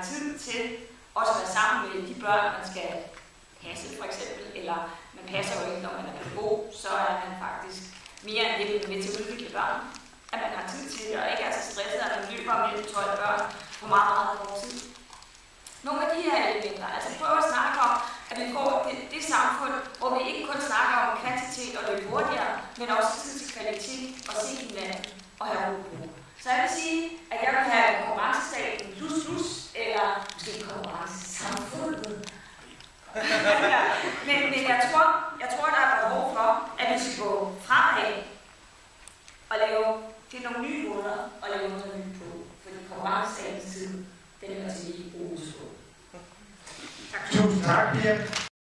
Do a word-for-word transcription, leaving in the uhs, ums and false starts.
tid til også at være sammen med de børn, man skal passe for eksempel, eller man passer jo ikke, når man er pædagog, så er man faktisk mere end det, vi er med til at udvikle børn. At man har tid til det, og ikke er så stresset, at man løber mellem tolv børn på meget, meget kort tid. Nogle af de her elementer, altså prøve at snakke om, at vi får det, det samfund, hvor vi ikke kun snakker om kvantitet og løbe hurtigere, men også tid til kvalitet og se hinanden og have ro på. Så jeg vil sige, at jeg vil have konkurrencestaten plus plus, eller måske konkurrencesamfundet. ja, men, men jeg tror, jeg tror, der er behov for, at vi skal gå fremad og lave til nogle nye måder og lave noget nyt på. Fordi konkurrencestatens tid, den er til lige bruges på. Tak. Tusind tak, Pia.